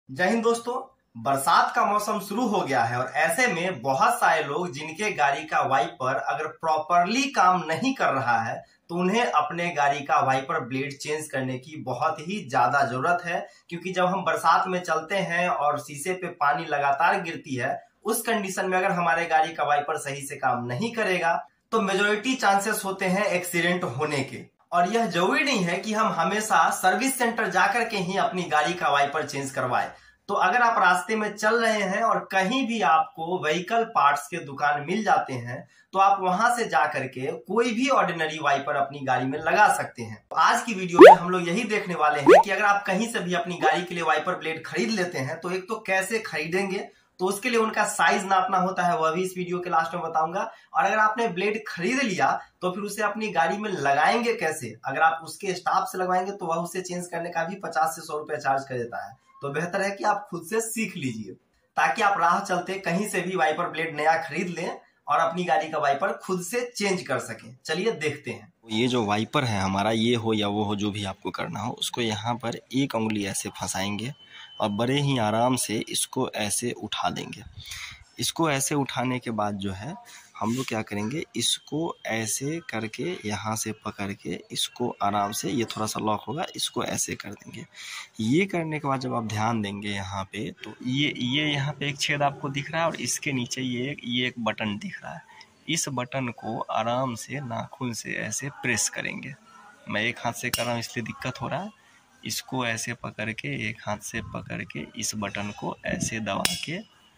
जय हिंद दोस्तों। बरसात का मौसम शुरू हो गया है और ऐसे में बहुत सारे लोग जिनके गाड़ी का वाइपर अगर प्रॉपरली काम नहीं कर रहा है तो उन्हें अपने गाड़ी का वाइपर ब्लेड चेंज करने की बहुत ही ज्यादा जरूरत है, क्योंकि जब हम बरसात में चलते हैं और शीशे पे पानी लगातार गिरती है, उस कंडीशन में अगर हमारे गाड़ी का वाइपर सही से काम नहीं करेगा तो मेजोरिटी चांसेस होते हैं एक्सीडेंट होने के। और यह जरूरी नहीं है कि हम हमेशा सर्विस सेंटर जाकर के ही अपनी गाड़ी का वाइपर चेंज करवाएं। तो अगर आप रास्ते में चल रहे हैं और कहीं भी आपको व्हीकल पार्ट्स के दुकान मिल जाते हैं तो आप वहां से जाकर के कोई भी ऑर्डिनरी वाइपर अपनी गाड़ी में लगा सकते हैं। तो आज की वीडियो में हम लोग यही देखने वाले हैं कि अगर आप कहीं से भी अपनी गाड़ी के लिए वाइपर ब्लेड खरीद लेते हैं तो एक तो कैसे खरीदेंगे, तो उसके लिए उनका साइज नापना होता है, वह भी इस वीडियो के लास्ट में बताऊंगा। और अगर आपने ब्लेड खरीद लिया तो फिर उसे अपनी गाड़ी में लगाएंगे कैसे। अगर आप उसके स्टाफ से लगवाएंगे तो वह उसे चेंज करने का भी 50 से 100 रुपया चार्ज कर देता है। तो बेहतर है कि आप खुद से सीख लीजिए ताकि आप राह चलते कहीं से भी वाइपर ब्लेड नया खरीद लें और अपनी गाड़ी का वाइपर खुद से चेंज कर सकें। चलिए देखते हैं। ये जो वाइपर है हमारा, ये हो या वो हो, जो भी आपको करना हो, उसको यहाँ पर एक उंगली ऐसे फंसाएंगे और बड़े ही आराम से इसको ऐसे उठा देंगे। इसको ऐसे उठाने के बाद जो है हम लोग क्या करेंगे, इसको ऐसे करके यहाँ से पकड़ के इसको आराम से, ये थोड़ा सा लॉक होगा, इसको ऐसे कर देंगे। ये करने के बाद जब आप ध्यान देंगे यहाँ पे तो ये यहाँ पे एक छेद आपको दिख रहा है और इसके नीचे ये एक बटन दिख रहा है। इस बटन को आराम से नाखून से ऐसे प्रेस करेंगे। मैं एक हाथ से कर रहा हूँ इसलिए दिक्कत हो रहा है। इसको ऐसे पकड़ के, एक हाथ से पकड़ के इस बटन को ऐसे दबा के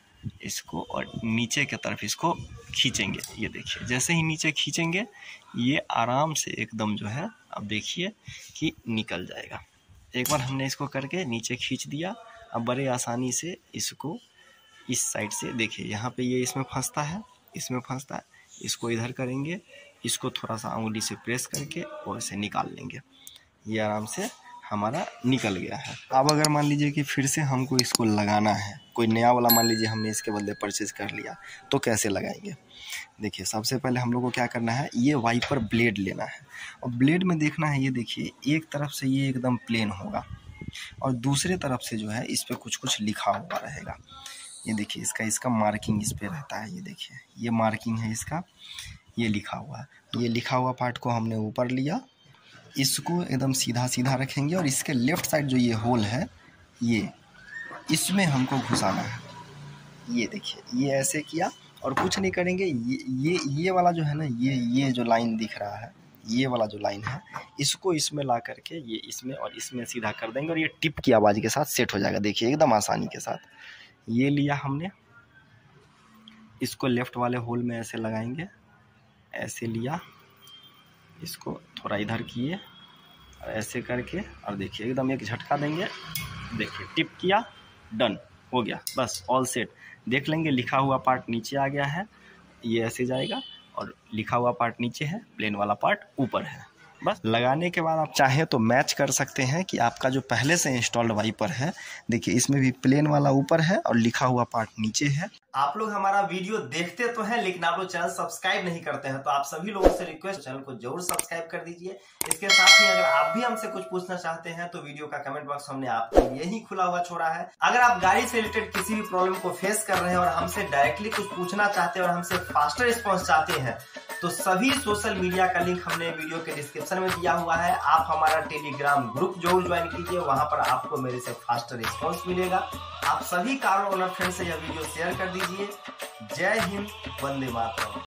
इसको और नीचे की तरफ इसको खींचेंगे। ये देखिए, जैसे ही नीचे खींचेंगे ये आराम से एकदम जो है, अब देखिए कि निकल जाएगा। एक बार हमने इसको करके नीचे खींच दिया। अब बड़े आसानी से इसको इस साइड से देखिए, यहाँ पे ये इसमें फंसता है, इसमें फंसता है, इसको इधर करेंगे, इसको थोड़ा सा उंगली से प्रेस करके और इसे निकाल लेंगे। ये आराम से हमारा निकल गया है। अब अगर मान लीजिए कि फिर से हमको इसको लगाना है, कोई नया वाला मान लीजिए हमने इसके बदले परचेज कर लिया, तो कैसे लगाएंगे। देखिए, सबसे पहले हम लोग को क्या करना है, ये वाइपर ब्लेड लेना है और ब्लेड में देखना है, ये देखिए एक तरफ से ये एकदम प्लेन होगा और दूसरे तरफ से जो है इस पर कुछ लिखा हुआ रहेगा। ये देखिए, इसका मार्किंग इस पर रहता है। ये देखिए, ये मार्किंग है इसका, ये लिखा हुआ है। ये लिखा हुआ पार्ट को हमने ऊपर लिया, इसको एकदम सीधा सीधा रखेंगे और इसके लेफ्ट साइड जो ये होल है, ये इसमें हमको घुसाना है। ये देखिए, ये ऐसे किया और कुछ नहीं करेंगे। ये वाला जो है ना, ये जो लाइन दिख रहा है, ये वाला जो लाइन है, इसको इसमें ला करके ये इसमें और इसमें सीधा कर देंगे और ये टिप की आवाज़ के साथ सेट हो जाएगा। देखिए, एकदम आसानी के साथ। ये लिया हमने, इसको लेफ्ट वाले होल में ऐसे लगाएंगे, ऐसे लिया, इसको थोड़ा इधर किए और ऐसे करके, और देखिए एकदम एक झटका देंगे। देखिए, टिप किया, डन हो गया, बस ऑल सेट। देख लेंगे लिखा हुआ पार्ट नीचे आ गया है, ये ऐसे जाएगा और लिखा हुआ पार्ट नीचे है, प्लेन वाला पार्ट ऊपर है। बस लगाने के बाद आप चाहें तो मैच कर सकते हैं कि आपका जो पहले से इंस्टॉल्ड वाइपर है, देखिए इसमें भी प्लेन वाला ऊपर है और लिखा हुआ पार्ट नीचे है। आप लोग हमारा वीडियो देखते तो हैं लेकिन आप लोग चैनल सब्सक्राइब नहीं करते हैं, तो आप सभी लोगों से रिक्वेस्ट, चैनल को जरूर सब्सक्राइब कर दीजिए। इसके साथ ही अगर आप भी हमसे कुछ पूछना चाहते हैं तो वीडियो का कमेंट बॉक्स हमने आपके लिए ही खुला हुआ छोड़ा है। अगर आप गाड़ी से रिलेटेड किसी भी प्रॉब्लम को फेस कर रहे हैं और हमसे डायरेक्टली कुछ पूछना चाहते हैं और हमसे फास्टर रिस्पॉन्स चाहते हैं तो सभी सोशल मीडिया का लिंक हमने वीडियो के डिस्क्रिप्शन में दिया हुआ है। आप हमारा टेलीग्राम ग्रुप जरूर ज्वाइन कीजिए, वहां पर आपको मेरे से फास्टर रिस्पॉन्स मिलेगा। आप सभी कार ओनर फ्रेंड से यह वीडियो शेयर कर दीजिए। जय हिंद, वंदे मातरम।